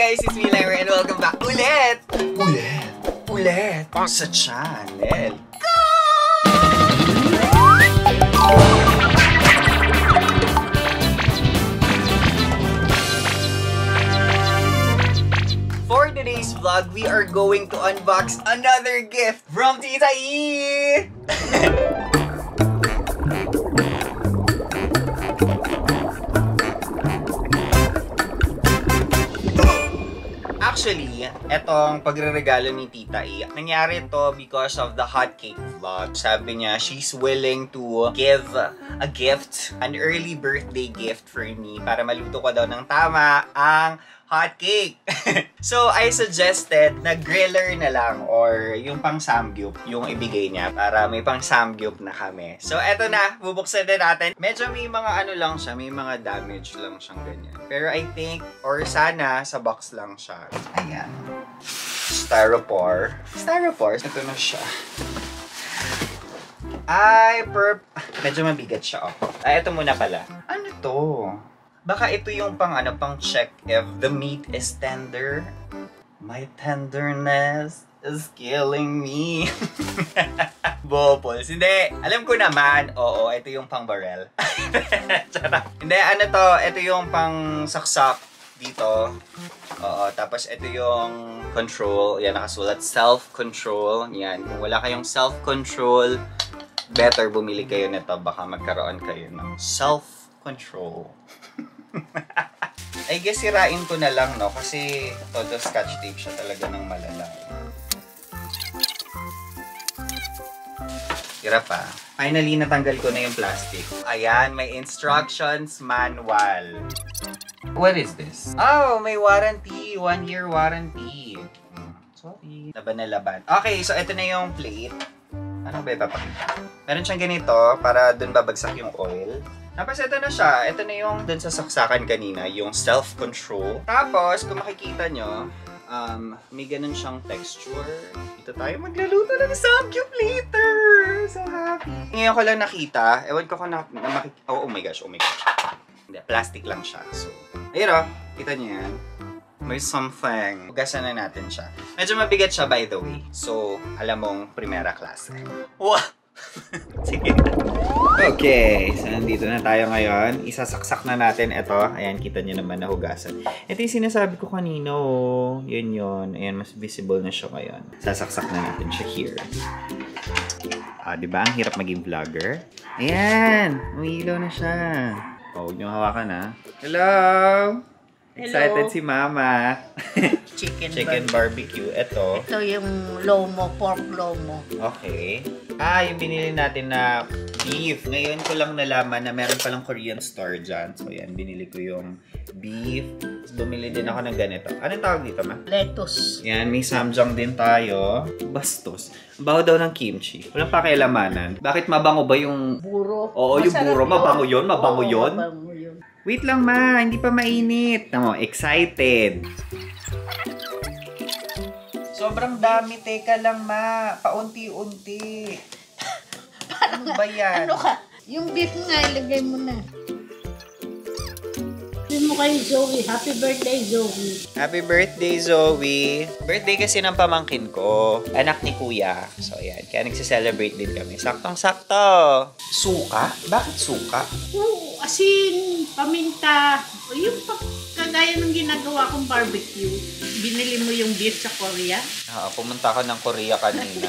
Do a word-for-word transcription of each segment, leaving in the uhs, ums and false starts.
guys, it's me Lemmer and welcome back ulit! Ulit! Ulit! Sa channel! For today's vlog, we are going to unbox another gift from Tita E! Actually, etong pagre-regalo ni Tita E, nangyari to because of the hot cake vlog. Sabi niya, she's willing to give a gift, an early birthday gift for me para maluto ko daw ng tama ang hot cake. So, I suggested na griller na lang or yung pang samgyup yung ibigay niya para may pang samgyup na kami. So, eto na, bubuksan na natin. Medyo may mga ano lang siya, may mga damage lang siyang ganyan. Pero I think, or sana, sa box lang siya. Ayan. Styrofoam. Styrofoam. Ito na siya. Ay, perp... Medyo mabigat siya, oh. Ay, ito muna pala. Ano to? Baka ito yung pang ano, pang check if the meat is tender. My tenderness is killing me. Bopols. Hindi. Alam ko naman, oo, ito yung pang barrel. Hindi, ano to, ito yung pang saksak dito. Oo, tapos ito yung control. Yan, nakasulat, self-control. Yan, kung wala kayong self-control, better bumili kayo nito. Baka magkaroon kayo ng self-control. I guess sirain ko na lang, no? Kasi todo scotch tape siya talaga ng malala. Hirap pa. Finally, natanggal ko na yung plastic. Ayan, may instructions manual. What is this? Oh, may warranty. One year warranty. Sorry. Laban na laban. Okay, so ito na yung plate. Ano ba ipapakita? Meron siyang ganito para dun babagsak yung oil. Tapos ito na siya. Ito na yung dun sa saksakan kanina, yung self-control. Tapos, kung makikita nyo, um, may ganun siyang texture. Ito tayo maglaluto ng samgyup later! So happy! Ngayon ko lang nakita. Ewan ko kung na, na makikita. Oh, oh my gosh, oh my gosh. Hindi, plastic lang siya. So, ayun o. Kita nyo yan. May something. Hugasan na natin siya. Medyo mabigat siya, by the way. So, alam mong primera klase. Wow! Sige. Okay, so nandito na tayo ngayon. Isasaksak na natin ito. Ayan, kita nyo naman na hugasan. Ito yung sinasabi ko kanina, oh. Yun yun. Ayan, mas visible na siya ngayon. Sasaksak na natin siya here. Ah, diba? Ang hirap maging vlogger. Ayan, umiilaw na siya. Oh, huwag nyo hawakan, ha. Hello! Excited Hello. Si Mama. Chicken, Chicken barbecue. barbecue. Ito. Ito yung lomo, pork lomo. Okay. Ah, yung binili natin na beef. Ngayon ko lang nalaman na meron palang Korean store dyan. So, yan. Binili ko yung beef. Bumili din ako ng ganito. Anong tawag dito, ma? Lettuce. Yan. May samjang din tayo. Bastos. Baho daw ng kimchi. Walang pakialamanan. Bakit mabango ba yung... Buro. Oo, yung buro. Mabango yun? Mabango Oo, yun? mabango yun. Wait lang, ma. Hindi pa mainit. Tamo, excited. Sobrang dami. Teka lang, ma. Paunti-unti. Ano ba yan? Ano ka? Yung beef nga, ilagay mo na. Sabi mo kay Zoe, happy birthday, Zoe. Happy birthday, Zoe. Birthday kasi ng pamangkin ko. Anak ni Kuya. So, ayan. Kaya nagsiselebrate din kami. Saktong-sakto. Suka? Bakit suka? Oo, asin, paminta. Yung kagaya ng ginagawa kong barbecue. Binili mo yung beef sa Korea? Ah, pumunta ako ng Korea kanina.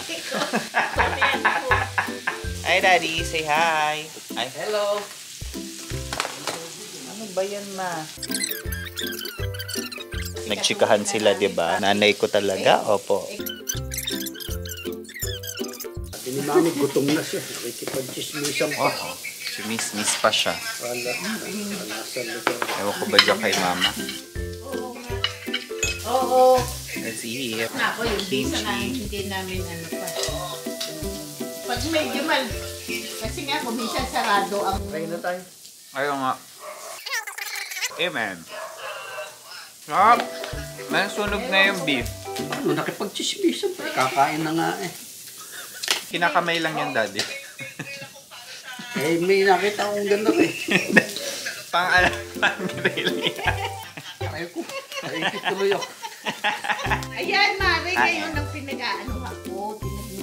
Hi, Daddy. Say hi. Hi. Hello. Ano ba yan, ma? Nagchikahan sila, di ba? Nanay ko talaga? Opo. Pati ni Mami, gutom na siya. Nakikipag-chismisan pa. Oh, simis-mis pa siya. Wala. Wala sa lugar. Ewan ko ba dyan kay Mama? Oo nga. Oo. Let's eat. Ako, yung bisa na hindi namin ano pa. Pag medyo mal... Kasi nga, kung minsan sarado ang... Try na tayo. Ayaw nga. Amen. Sarap. May sunog na yung beef. Ano, nakipag-chismisan pa. Kakain na nga eh. Kinakamay lang yan, Daddy. Eh, may nakita akong ganda eh. Pang alam, pang grill yan. Ayaw ko. Naisip tuloy ako. Ayan, Mari, ngayon ang pinag-ano ako.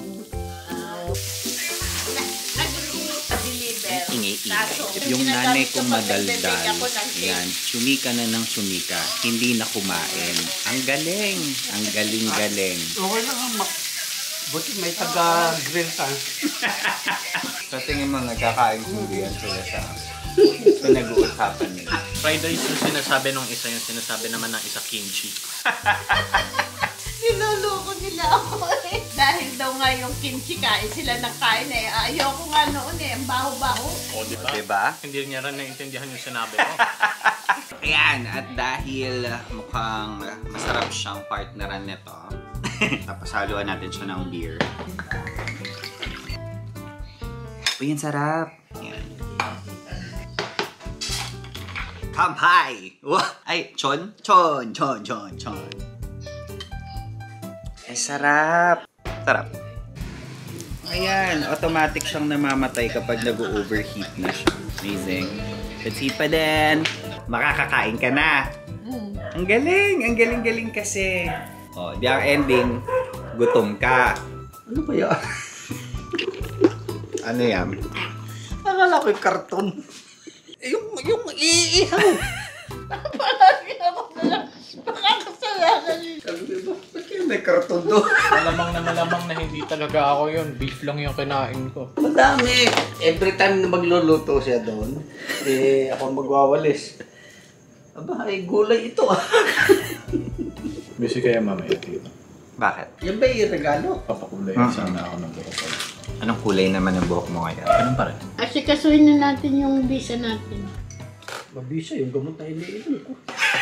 Nag-deliver. Ingay-ingay. Yung nanay kong madaldal, yan, sumika na ng sumika, hindi na kumain. Ang galing, ang galing-galing. Okay lang ang mak... Buti may taga-grill ka. Sa tingin mo, nagkakain sunduyan sila sa ito nag-uusapan nila. Fried rice yung sinasabi nung isa, yung sinasabi naman ng isa kimchi. Niloloko nila ako eh. Dahil daw nga yung kimchi kain sila ng kain eh. Ayoko nga noon eh. Ang baho-baho. O, di ba? Diba? Hindi niya rin naintindihan yung sinabi ko. Ayan, at dahil mukhang masarap siyang partneran nito, tapos haluan natin siya ng beer. Uy, ang sarap! Ayan. Kampai! Ay, chon? Chon, chon, chon, chon. Ay, sarap! Sarap. Ayan, automatic siyang namamatay kapag nag-overheat na siya. Amazing. Let's heat pa din. Makakakain ka na. Ang galing! Ang galing-galing kasi. O, di ang ending, gutom ka. Ano ba yan? Ano yan? Akala ko yung karton. Yung, yung iihaw. Palagi ako na lang. Makakasalanan yun. Sabi ko, ba't kayo may karton doon? Malamang na malamang na hindi talaga ako yun. Beef lang yung kinain ko. Madami. Every time na magluluto siya doon, eh, ako magwawalis. Aba, ay gulay ito ah. Busy kaya mamaya dito. Bakit? Yan ba yung regalo? Papakulay Hmm. sana ako ng buhok ko. Anong kulay naman ng buhok mo ngayon? Ganun pa rin. Asikasuhin na natin yung visa natin. Mabisa yung gamot na iniinom ko.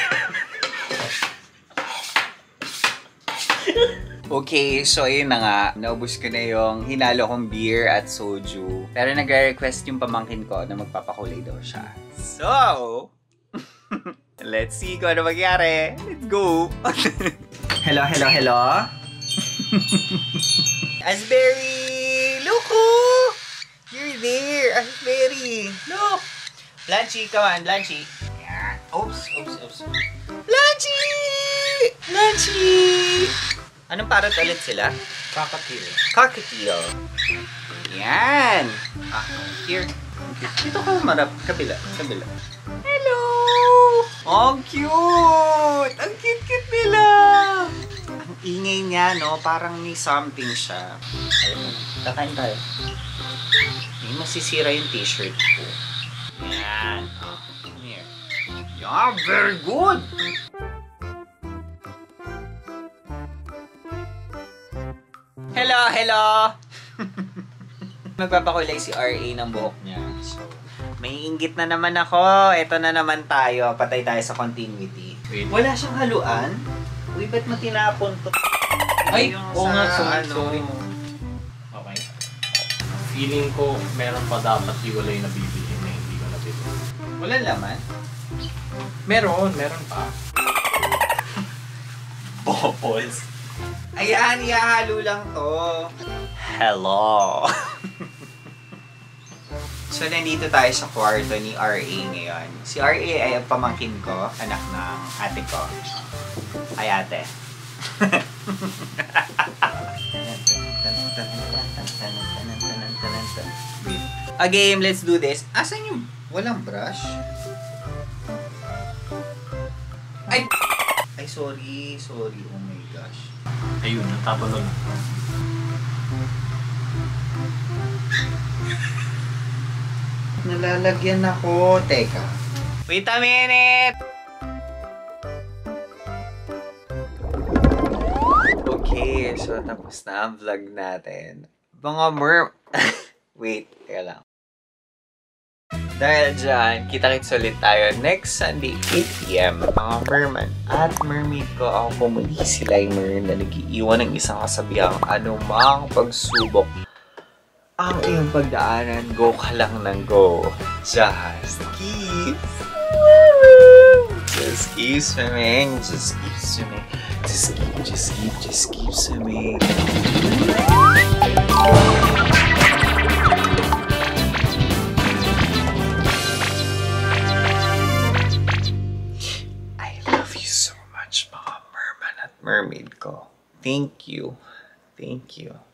Okay, so ayun na nga. Naubos ko na yung hinalo kong beer at soju. Pero nagre-request yung pamangkin ko na magpapakulay daw siya. So, let's see kung ano magyari. Let's go! Hello, hello, hello! Asberry! Look! Oh! You're there! Asberry! Look! Blanchie, come on, Blanchie! Yeah. Oops, oops, oops. Blanchie! Blanchie! Anong parrot ulit sila? Cockatiel. Cockatiel. Yan! Ah, here. Dito ka marap. Kabila. Kabila. Hello! Ang cute! Ang cute-cute nila! Ang ingay niya, no? Parang may something siya. Ayun. Kakain tayo. Hindi masisira yung t-shirt ko. Yan. Oh, here. Yeah, very good! Hello, hello! Magpapakulay si R A ng buhok niya. So, may inggit na naman ako. Ito na naman tayo. Patay tayo sa continuity. Wait. Wala siyang haluan? Uy, ba't mo tinapon to? Ay, Yung oo sa nga, sorry, ano. sorry. Okay. Feeling ko meron pa dapat hiwalay na bibilihin na hindi ko nabili. Wala laman? Meron, meron pa. Bobbles. Ayan, ihahalo lang to. Hello. So, nandito tayo sa kwarto ni R A ngayon. Si R A ay ang pamangkin ko, anak ng ate ko. Ay, ate. A game, let's do this. Asan yung walang brush? Ay! Ay, sorry. Sorry. Oh my gosh. Ayun, natapon na. Nalalagyan ako. Teka. Wait a minute! Okay, so tapos na ang vlog natin. Mga mer... Wait, teka lang. Dahil dyan, kita-kits ulit tayo next Sunday, eight p m Mga merman at mermaid ko, ako muli si Limer na nag-iiwan ng isang kasabihang anumang pagsubok ang iyong pagdaanan, go ka lang ng go. Just keep Just keep swimming. Just keep swimming. Just keep, just keep, just keep swimming. I love you so much. At mermaid ko. Thank you. Thank you.